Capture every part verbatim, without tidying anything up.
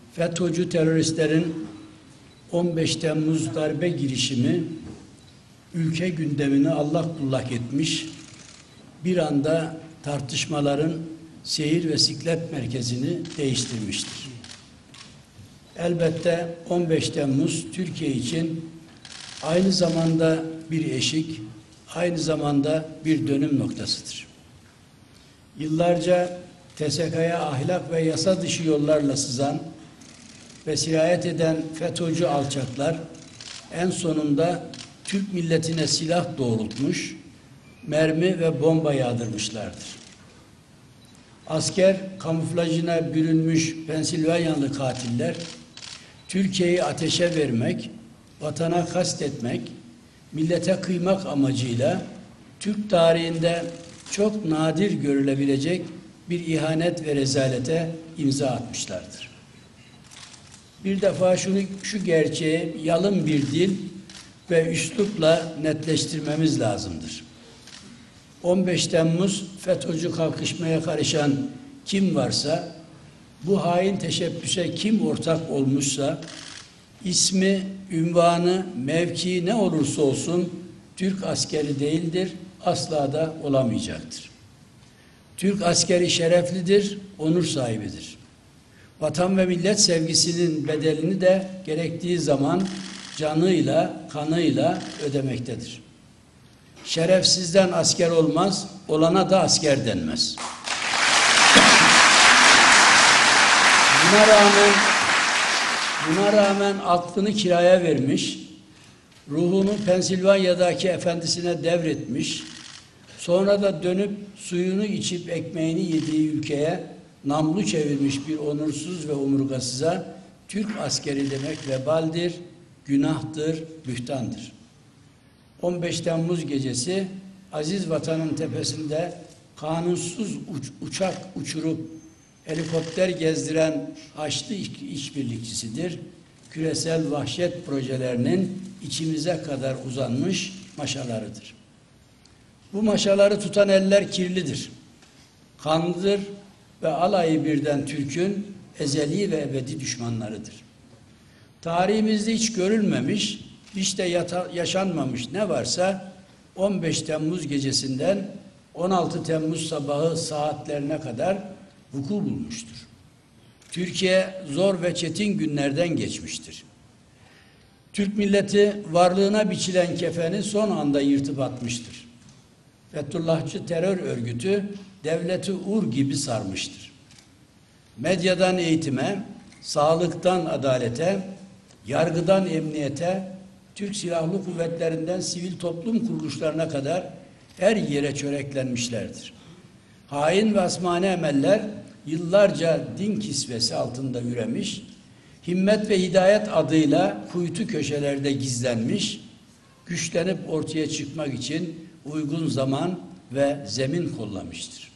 FETÖ'cü teröristlerin on beş Temmuz darbe girişimi ülke gündemini allak bullak etmiş, bir anda tartışmaların seyir ve siklet merkezini değiştirmiştir. Elbette on beş Temmuz Türkiye için aynı zamanda bir eşik, aynı zamanda bir dönüm noktasıdır. Yıllarca T S K'ya ahlak ve yasa dışı yollarla sızan ve sirayet eden FETÖ'cü alçaklar en sonunda Türk milletine silah doğrultmuş, mermi ve bomba yağdırmışlardır. Asker kamuflajına bürünmüş Pensilvanyalı katiller, Türkiye'yi ateşe vermek, vatana kastetmek, millete kıymak amacıyla Türk tarihinde çok nadir görülebilecek bir ihanet ve rezalete imza atmışlardır. Bir defa şunu, şu gerçeği yalın bir dil ve üslupla netleştirmemiz lazımdır. on beş Temmuz FETÖ'cü kalkışmaya karışan kim varsa, bu hain teşebbüse kim ortak olmuşsa, ismi, ünvanı, mevkii ne olursa olsun Türk askeri değildir, asla da olamayacaktır. Türk askeri şereflidir, onur sahibidir. Vatan ve millet sevgisinin bedelini de gerektiği zaman canıyla, kanıyla ödemektedir. Şerefsizden asker olmaz, olana da asker denmez. Buna rağmen, buna rağmen aklını kiraya vermiş, ruhunu Pensilvanya'daki efendisine devretmiş, sonra da dönüp suyunu içip ekmeğini yediği ülkeye namlu çevirmiş bir onursuz ve omurgasıza Türk askeri demek vebaldir, günahtır, bühtandır. on beş Temmuz gecesi aziz vatanın tepesinde kanunsuz uç, uçak uçurup helikopter gezdiren Haçlı işbirlikçisidir. Küresel vahşet projelerinin içimize kadar uzanmış maşalarıdır. Bu maşaları tutan eller kirlidir, kanlıdır ve alayı birden Türk'ün ezeli ve ebedi düşmanlarıdır. Tarihimizde hiç görülmemiş, hiç de yata, yaşanmamış ne varsa on beş Temmuz gecesinden on altı Temmuz sabahı saatlerine kadar vuku bulmuştur. Türkiye zor ve çetin günlerden geçmiştir. Türk milleti varlığına biçilen kefeni son anda yırtıp atmıştır. Fethullahçı terör örgütü devleti ur gibi sarmıştır. Medyadan eğitime, sağlıktan adalete, yargıdan emniyete, Türk Silahlı Kuvvetlerinden sivil toplum kuruluşlarına kadar her yere çöreklenmişlerdir. Hain ve asmane emeller yıllarca din kisvesi altında üremiş, himmet ve hidayet adıyla kuytu köşelerde gizlenmiş, güçlenip ortaya çıkmak için uygun zaman ve zemin kollamıştır.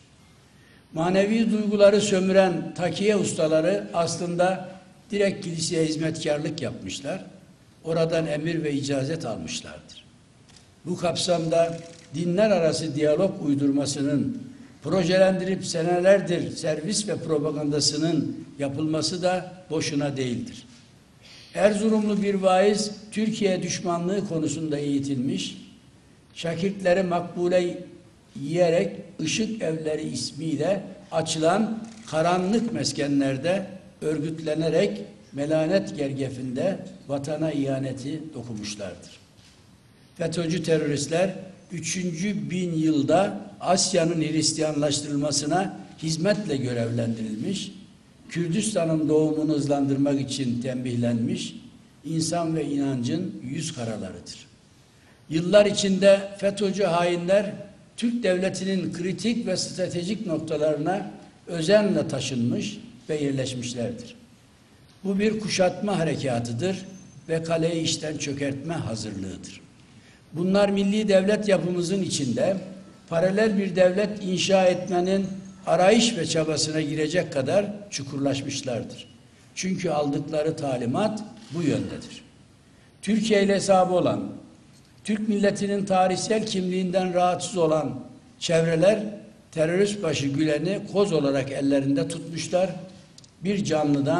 Manevi duyguları sömüren takiye ustaları aslında direkt kiliseye hizmetkarlık yapmışlar, oradan emir ve icazet almışlardır. Bu kapsamda dinler arası diyalog uydurmasının projelendirip senelerdir servis ve propagandasının yapılması da boşuna değildir. Erzurumlu bir vaiz Türkiye düşmanlığı konusunda eğitilmiş, şakirtleri makbule yiyerek ışık evleri ismiyle açılan karanlık meskenlerde örgütlenerek melanet gergefinde vatana ihaneti dokunmuşlardır. FETÖ'cü teröristler üçüncü bin yılda Asya'nın Hristiyanlaştırılmasına hizmetle görevlendirilmiş, Kürdistan'ın doğumunu hızlandırmak için tembihlenmiş, insan ve inancın yüz karalarıdır. Yıllar içinde FETÖ'cü hainler Türk devletinin kritik ve stratejik noktalarına özenle taşınmış ve yerleşmişlerdir. Bu bir kuşatma harekatıdır ve kaleyi işten çökertme hazırlığıdır. Bunlar milli devlet yapımızın içinde paralel bir devlet inşa etmenin arayış ve çabasına girecek kadar çukurlaşmışlardır. Çünkü aldıkları talimat bu yöndedir. Türkiye ile hesabı olan, Türk milletinin tarihsel kimliğinden rahatsız olan çevreler terörist başı Gülen'i koz olarak ellerinde tutmuşlar, bir canlıdan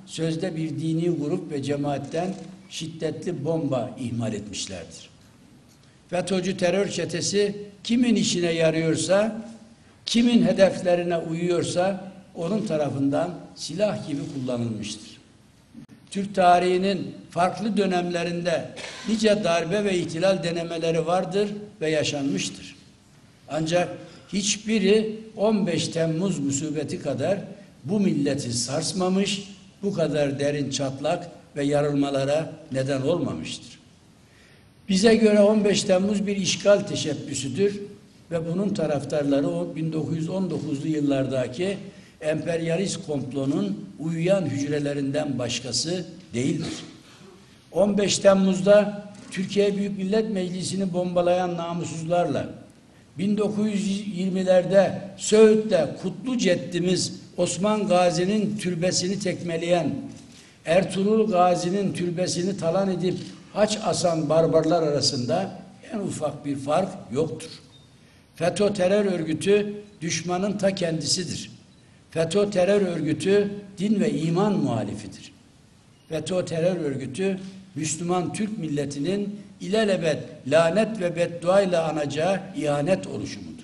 sözde bir dini grup ve cemaatten şiddetli bomba ihmal etmişlerdir. FETÖ'cü terör çetesi kimin işine yarıyorsa, kimin hedeflerine uyuyorsa onun tarafından silah gibi kullanılmıştır. Türk tarihinin farklı dönemlerinde nice darbe ve ihtilal denemeleri vardır ve yaşanmıştır. Ancak hiçbiri on beş Temmuz musibeti kadar bu milleti sarsmamış, bu kadar derin çatlak ve yarılmalara neden olmamıştır. Bize göre on beş Temmuz bir işgal teşebbüsüdür ve bunun taraftarları o bin dokuz yüz on dokuzlu yıllardaki emperyalist komplonun uyuyan hücrelerinden başkası değildir. on beş Temmuz'da Türkiye Büyük Millet Meclisi'ni bombalayan namussuzlarla, bin dokuz yüz yirmilerde Söğüt'te kutlu ceddimiz Osman Gazi'nin türbesini tekmeleyen, Ertuğrul Gazi'nin türbesini talan edip haç asan barbarlar arasında en ufak bir fark yoktur. FETÖ terör örgütü düşmanın ta kendisidir. FETÖ terör örgütü din ve iman muhalifidir. FETÖ terör örgütü Müslüman Türk milletinin ilelebet lanet ve bedduayla anacağı ihanet oluşumudur.